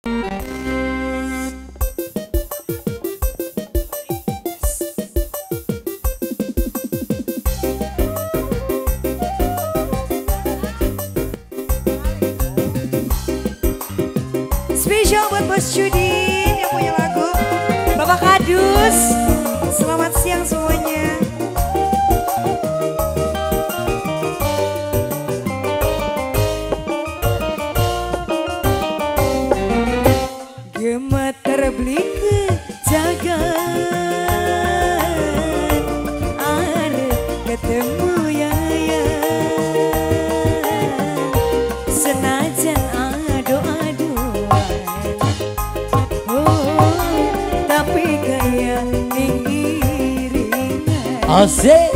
Spesial buat Bos Judin yang punya lagu. Bapak Kadus, selamat siang semuanya. Gemeter beli kejagan, arep ketemu ya senajan ado-adoan, tapi kayak iringan. Asik.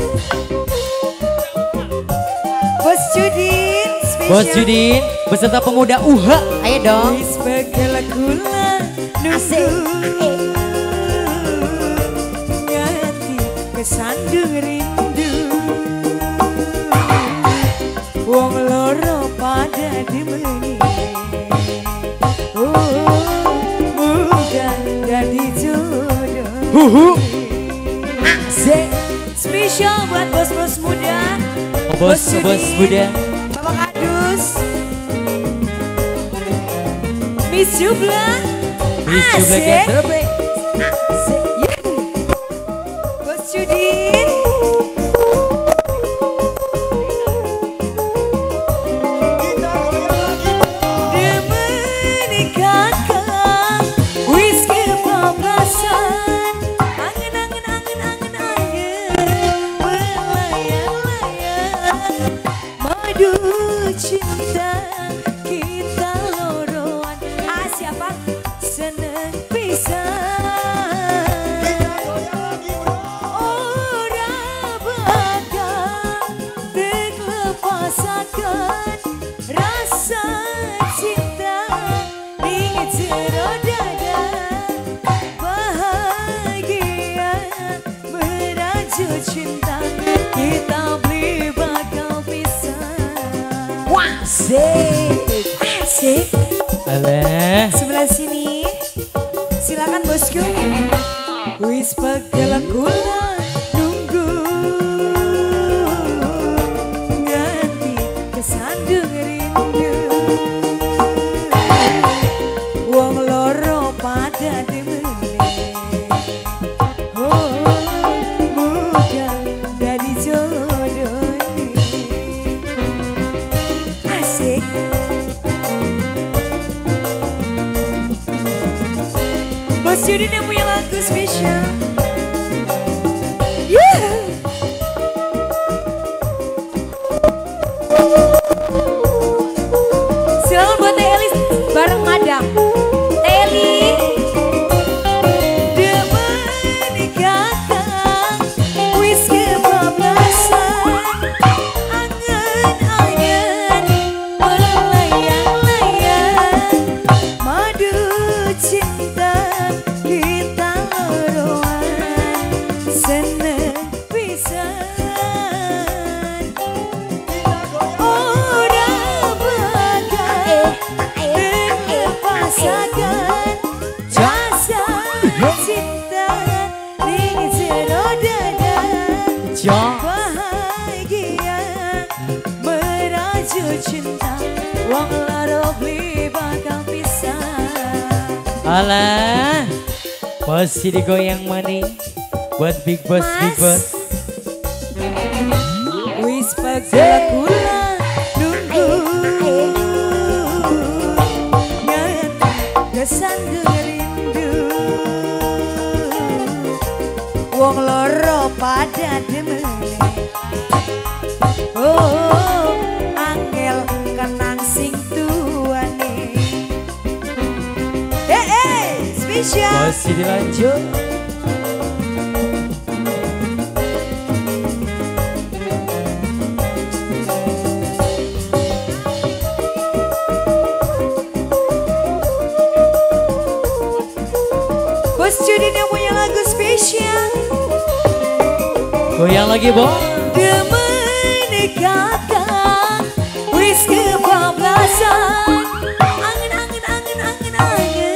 Bos Judin spesial. Bos Judin beserta pemuda UHA, ayo dong. Sebagai gula nunggu ngati kesandung rindu, wong loro pada dimeni, muda jadi jodoh. Asik. Spesial buat bos-bos muda, Bos muda. Bapak Kadus, Miss Jubla. Miss Jubla Asik. terbaik. Asik. Yeah. Bos Judin. Demeni kakak, wis kebablasan, angen, melayang-layang, madu cinta kita loroan. Ah siapa? Seneng pisan, ora bakal dilepasakan rasa cinta ning jero dada, bahagia merajut cinta kita beli bakal pisah. Asik. Asik. Alah. Sebelah sini, silakan bosku. Wis pegel kula nunggu ganti kesandung rindu, wong loro pada dimeni, muda dari jodoh ini. Asik. Bos Judin yang punya lagu spesial. Yeah. Silakan buat Teh Elis bareng Madam. Teh Eli. Demeni kakak, wis kebablasan, angen-angen, melayang-layang, madu cinta kita loroan, seneng pisan, ora bakal dilepasakan rasa cinta ning jero dada, bahagia merajut cinta, wong loro beli bakal pisah. Alah. Masih digoyang maning buat Big Boss, Big Boss. Wis pegel kula nunggu ngati kesandung rindu, wong loro pada demeni, angel kenang sing tuane. Spesial. Masih dilanjut. Bos Judin yang punya lagu spesial. Goyang lagi, Bo. Demeni kakak, wis kebablasan, angen-angen,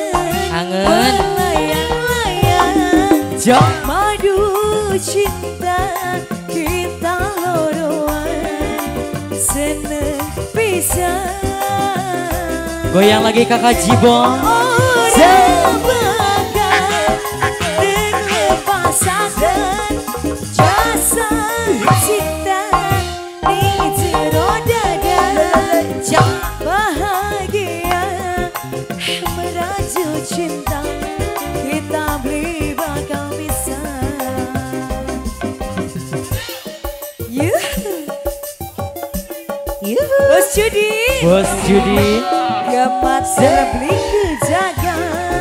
Melayang-layang madu cinta kita loroan seneng pisan. Goyang lagi kakak Jibong. Orang bakal lepaskan jasa cinta di jero dada. Bahagia meraju cinta kita beli bakal bisa. Bos Judi, Bos Judi, gemat terbeli kejaga.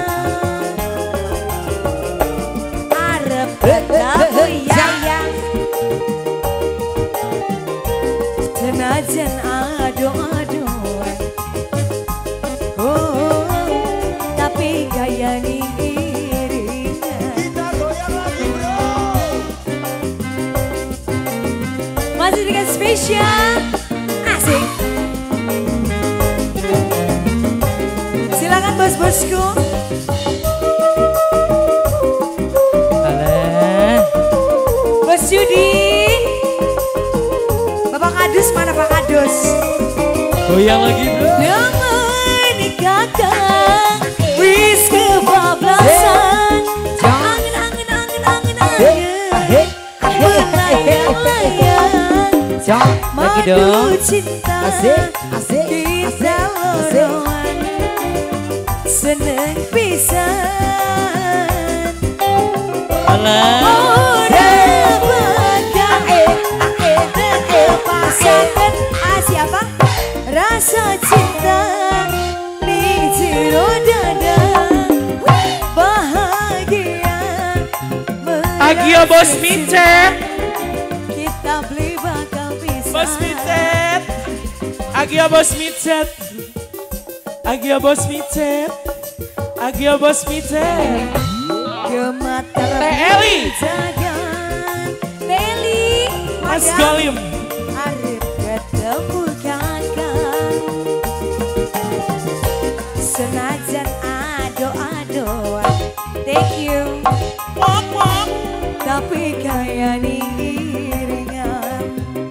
Arep betahu yayang senajan ado-adoan. Oh, tapi gaya nih iringan. Kita goyang lagi bro. Masih dengan spesial. Asik. Silakan bos-bosku. Alah. Bos Judi. Bapak Kadus mana Pak Kadus? Goyang lagi bro. Dengan kakak wis kebablasan. Angin. Lagi dong. Madu cinta kita loroan seneng pisan. Alah. Orang bakal lepaskan siapa? Rasa cinta di jero dada. Bahagia Agio Bos Micet. kita beli bakal bisa. Bos Micet. Agio Bos Micet. Agio Bos Micet. Agio Bos Micet. Gemat Teh Eli. jagan Teli Mas Madam. Golim. Arif ketemu kakak senajan ado-adoan. Thank you. Pok pok. Tapi kayak nih iringan.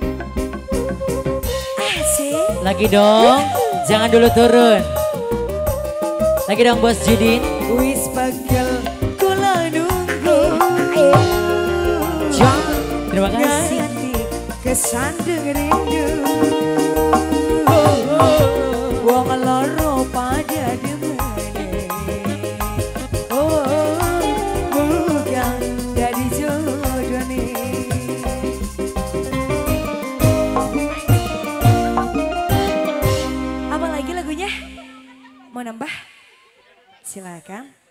Asik. Lagi dong. Jangan dulu turun. Lagi dong Bos Judin. Wis pegel kula nunggu. Terima kasih. Ganti kesandung rindu. Wong loro pada demene. Bukan dari jodoh nih. Apa lagi lagunya? Mau nambah? Silakan.